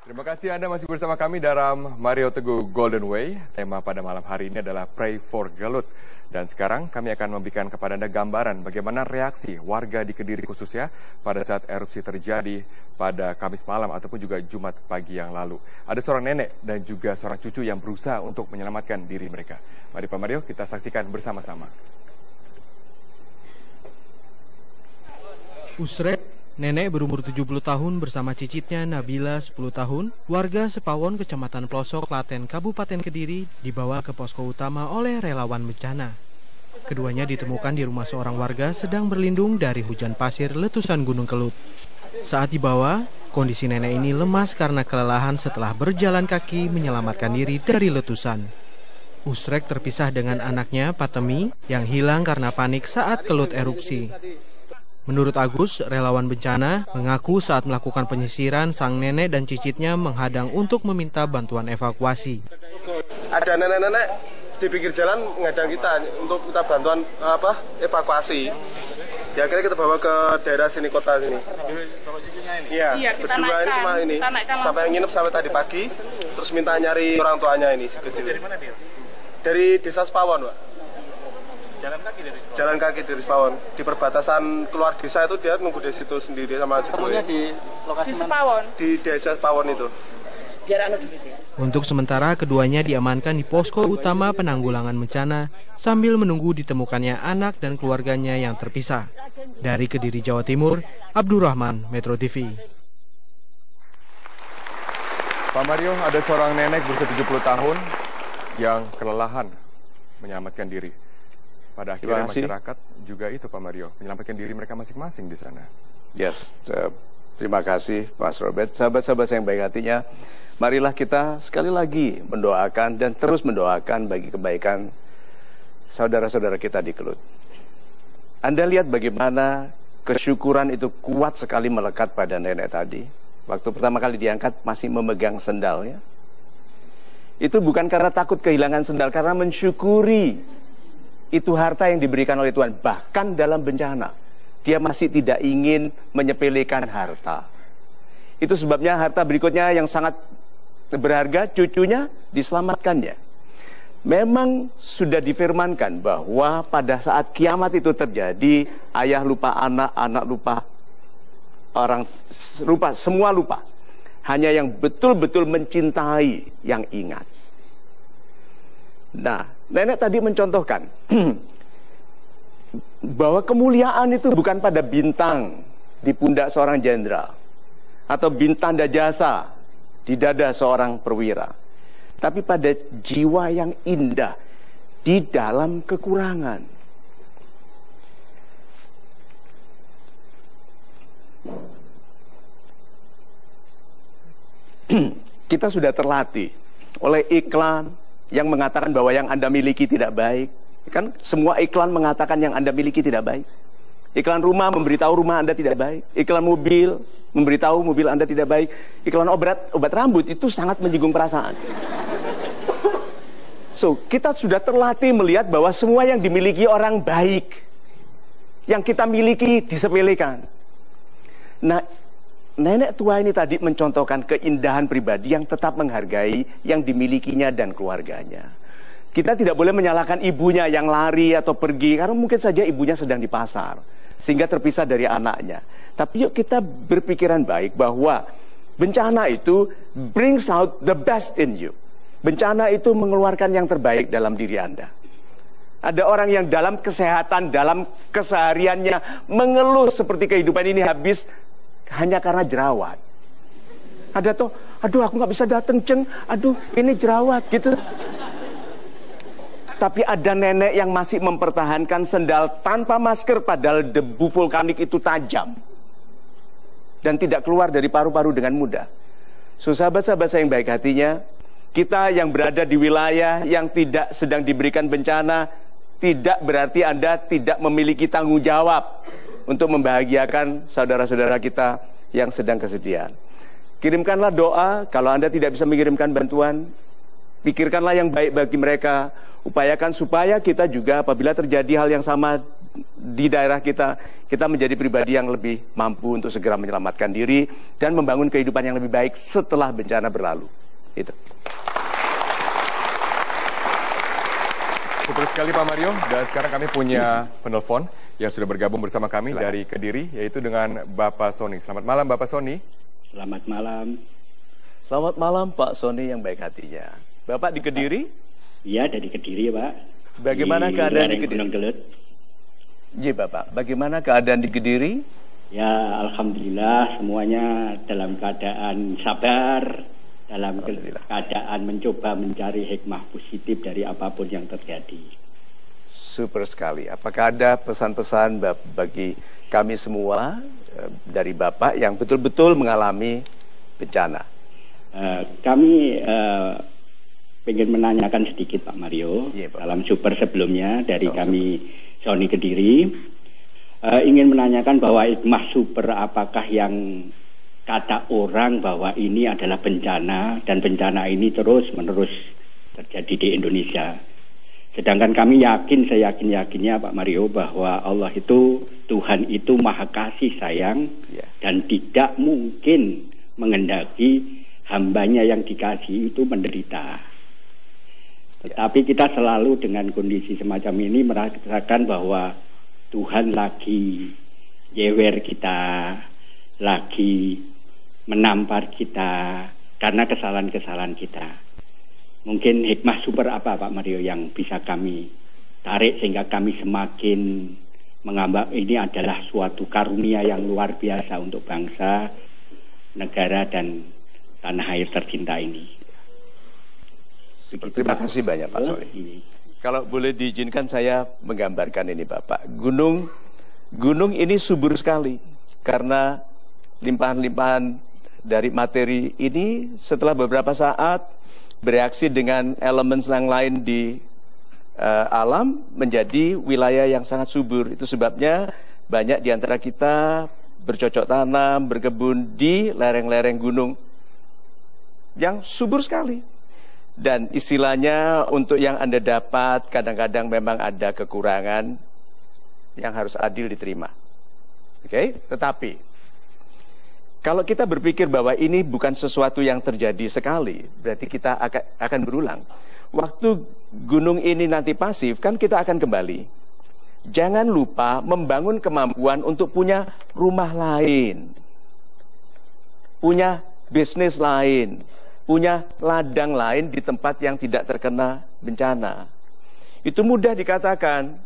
Terima kasih Anda masih bersama kami dalam Mario Teguh Golden Way. Tema pada malam hari ini adalah Pray for Gelut. Dan sekarang kami akan memberikan kepada Anda gambaran bagaimana reaksi warga di Kediri khususnya pada saat erupsi terjadi pada Kamis malam ataupun juga Jumat pagi yang lalu. Ada seorang nenek dan juga seorang cucu yang berusaha untuk menyelamatkan diri mereka. Mari Pak Mario, kita saksikan bersama-sama. Usrek, nenek berumur 70 tahun bersama cicitnya Nabila 10 tahun, warga Sepawon, Kecamatan Plosok, Klaten, Kabupaten Kediri, dibawa ke posko utama oleh relawan bencana. Keduanya ditemukan di rumah seorang warga sedang berlindung dari hujan pasir letusan Gunung Kelut. Saat dibawa, kondisi nenek ini lemas karena kelelahan setelah berjalan kaki menyelamatkan diri dari letusan. Usrek terpisah dengan anaknya, Patemi, yang hilang karena panik saat Kelut erupsi. Menurut Agus, relawan bencana mengaku saat melakukan penyisiran, sang nenek dan cicitnya menghadang untuk meminta bantuan evakuasi. Ada nenek-nenek di pinggir jalan menghadang kita untuk minta bantuan evakuasi. Ya akhirnya kita bawa ke daerah sini, kota sini. Iya, berdua ini cuma ini. Sampai nginep sampai tadi pagi, terus minta nyari orang tuanya ini. Dari mana dia? Dari desa Sepawon, Pak. Jalan kaki dari Sepawon. Di perbatasan keluar desa itu dia nunggu di situ sendiri sama situ. Di lokasi di Sepawon. Di desa Sepawon itu. Untuk sementara keduanya diamankan di posko utama penanggulangan bencana sambil menunggu ditemukannya anak dan keluarganya yang terpisah. Dari Kediri, Jawa Timur, Abdurrahman, Metro TV. Pak Mario, ada seorang nenek berusia 70 tahun yang kelelahan menyelamatkan diri. Pada akhirnya masyarakat juga itu Pak Mario, menyelamatkan diri mereka masing-masing di sana. Yes, terima kasih Mas Robert. Sahabat-sahabat yang baik hatinya, marilah kita sekali lagi mendoakan dan terus mendoakan bagi kebaikan saudara-saudara kita di Kelut. Anda lihat bagaimana kesyukuran itu kuat sekali melekat pada nenek tadi. Waktu pertama kali diangkat masih memegang sendalnya. Itu bukan karena takut kehilangan sendal, karena mensyukuri itu harta yang diberikan oleh Tuhan. Bahkan dalam bencana, dia masih tidak ingin menyepelekan harta. Itu sebabnya harta berikutnya yang sangat berharga, cucunya diselamatkannya. Memang sudah difirmankan bahwa pada saat kiamat itu terjadi, ayah lupa anak, anak lupa, orang lupa, semua lupa. Hanya yang betul-betul mencintai yang ingat. Nah, nenek tadi mencontohkan bahwa kemuliaan itu bukan pada bintang di pundak seorang jenderal atau bintang tanda jasa di dada seorang perwira, tapi pada jiwa yang indah di dalam kekurangan. Kita sudah terlatih oleh iklan yang mengatakan bahwa yang Anda miliki tidak baik. Kan semua iklan mengatakan yang Anda miliki tidak baik. Iklan rumah memberitahu rumah Anda tidak baik. Iklan mobil memberitahu mobil Anda tidak baik. Iklan obat rambut itu sangat menyinggung perasaan. So, kita sudah terlatih melihat bahwa semua yang dimiliki orang baik, yang kita miliki disepelekan. Nah, nenek tua ini tadi mencontohkan keindahan pribadi yang tetap menghargai yang dimilikinya dan keluarganya. Kita tidak boleh menyalahkan ibunya yang lari atau pergi, karena mungkin saja ibunya sedang di pasar, sehingga terpisah dari anaknya. Tapi yuk kita berpikiran baik bahwa bencana itu brings out the best in you. Bencana itu mengeluarkan yang terbaik dalam diri Anda. Ada orang yang dalam kesehatan, dalam kesehariannya mengeluh seperti kehidupan ini habis hanya karena jerawat. Ada tuh, aduh aku nggak bisa dateng ceng, aduh ini jerawat gitu. Tapi ada nenek yang masih mempertahankan sendal tanpa masker padahal debu vulkanik itu tajam dan tidak keluar dari paru-paru dengan mudah. So, sahabat-sahabat saya yang baik hatinya, kita yang berada di wilayah yang tidak sedang diberikan bencana, tidak berarti Anda tidak memiliki tanggung jawab untuk membahagiakan saudara-saudara kita yang sedang kesedihan. Kirimkanlah doa. Kalau Anda tidak bisa mengirimkan bantuan, pikirkanlah yang baik bagi mereka. Upayakan supaya kita juga apabila terjadi hal yang sama di daerah kita menjadi pribadi yang lebih mampu untuk segera menyelamatkan diri dan membangun kehidupan yang lebih baik setelah bencana berlalu. Itu. Betul sekali Pak Mario, dan sekarang kami punya penelpon yang sudah bergabung bersama kami dari Kediri, yaitu dengan Bapak Sony. Selamat malam Bapak Sony. Selamat malam. Selamat malam Pak Sony yang baik hatinya. Bapak di Kediri? Iya, dari Kediri Pak. Bagaimana keadaan di Kediri? Gunung Gelut. Iya Bapak, bagaimana keadaan di Kediri? Ya, alhamdulillah semuanya dalam keadaan sabar, dalam keadaan mencoba mencari hikmah positif dari apapun yang terjadi. Super sekali. Apakah ada pesan-pesan bagi kami semua dari Bapak yang betul-betul mengalami bencana? Kami ingin menanyakan sedikit Pak Mario, dalam super sebelumnya dari kami Sony Kediri, ingin menanyakan bahwa hikmah super apakah yang kata orang bahwa ini adalah bencana dan bencana ini terus-menerus terjadi di Indonesia. Sedangkan kami yakin, saya yakin-yakinnya Pak Mario, bahwa Allah itu, Tuhan itu maha kasih sayang dan tidak mungkin mengendaki hambanya yang dikasih itu menderita. Tetapi kita selalu dengan kondisi semacam ini merasakan bahwa Tuhan lagi jewer kita, lagi menampar kita karena kesalahan-kesalahan kita. Mungkin hikmah super apa Pak Mario yang bisa kami tarik sehingga kami semakin menganggap ini adalah suatu karunia yang luar biasa untuk bangsa, negara dan tanah air tercinta ini. Terima kasih banyak Pak Sony. Kalau boleh diizinkan saya menggambarkan ini Bapak. Gunung ini subur sekali karena limpahan-limpahan dari materi ini setelah beberapa saat bereaksi dengan elemen yang lain di alam menjadi wilayah yang sangat subur. Itu sebabnya banyak di antara kita bercocok tanam, berkebun di lereng-lereng gunung yang subur sekali. Dan istilahnya untuk yang Anda dapat kadang-kadang memang ada kekurangan yang harus adil diterima. Oke? Tetapi kalau kita berpikir bahwa ini bukan sesuatu yang terjadi sekali, berarti kita akan berulang. Waktu gunung ini nanti pasif, kan kita akan kembali. Jangan lupa membangun kemampuan untuk punya rumah lain, punya bisnis lain, punya ladang lain di tempat yang tidak terkena bencana. Itu mudah dikatakan,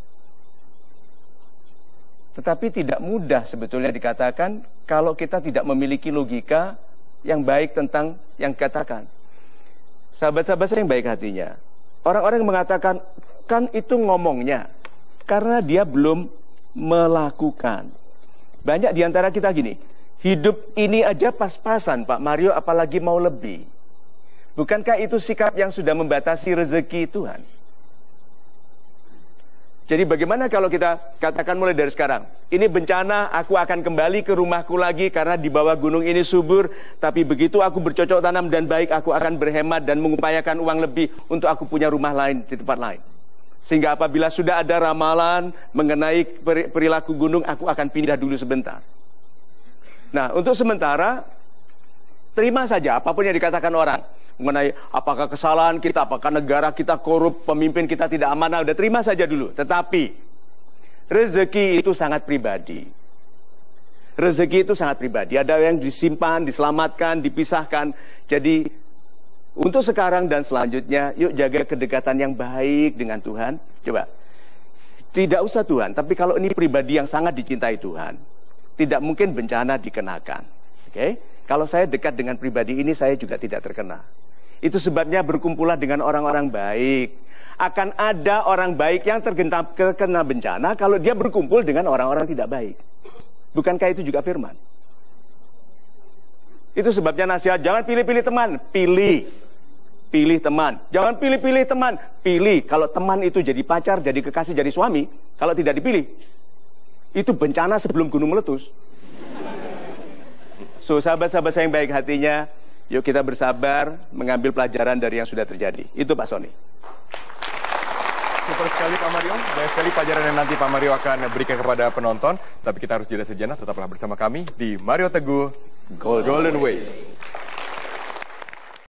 tetapi tidak mudah sebetulnya dikatakan kalau kita tidak memiliki logika yang baik tentang yang dikatakan. Sahabat-sahabat saya yang baik hatinya, orang-orang yang mengatakan, kan itu ngomongnya, karena dia belum melakukan. Banyak di antara kita gini, hidup ini aja pas-pasan Pak Mario, apalagi mau lebih. Bukankah itu sikap yang sudah membatasi rezeki Tuhan? Jadi bagaimana kalau kita katakan mulai dari sekarang, ini bencana, aku akan kembali ke rumahku lagi karena di bawah gunung ini subur, tapi begitu aku bercocok tanam dan baik, aku akan berhemat dan mengupayakan uang lebih untuk aku punya rumah lain di tempat lain. Sehingga apabila sudah ada ramalan mengenai perilaku gunung, aku akan pindah dulu sebentar. Nah, untuk sementara, terima saja apapun yang dikatakan orang mengenai apakah kesalahan kita, apakah negara kita korup, pemimpin kita tidak amanah, udah terima saja dulu. Tetapi rezeki itu sangat pribadi. Rezeki itu sangat pribadi. Ada yang disimpan, diselamatkan, dipisahkan. Jadi untuk sekarang dan selanjutnya, yuk jaga kedekatan yang baik dengan Tuhan. Coba, tidak usah Tuhan, tapi kalau ini pribadi yang sangat dicintai Tuhan, tidak mungkin bencana dikenakan. Oke? Kalau saya dekat dengan pribadi ini, saya juga tidak terkena. Itu sebabnya berkumpullah dengan orang-orang baik. Akan ada orang baik yang terkena bencana kalau dia berkumpul dengan orang-orang tidak baik. Bukankah itu juga firman? Itu sebabnya nasihat, jangan pilih-pilih teman, pilih teman. Jangan pilih-pilih teman, pilih. Kalau teman itu jadi pacar, jadi kekasih, jadi suami, kalau tidak dipilih, itu bencana sebelum gunung meletus. So, sahabat-sahabat saya yang baik hatinya, yuk kita bersabar mengambil pelajaran dari yang sudah terjadi. Itu Pak Sony. Betul sekali Pak Mario. Banyak sekali pelajaran yang nanti Pak Mario akan berikan kepada penonton. Tapi kita harus jeda sejenak. Tetaplah bersama kami di Mario Teguh Golden Way.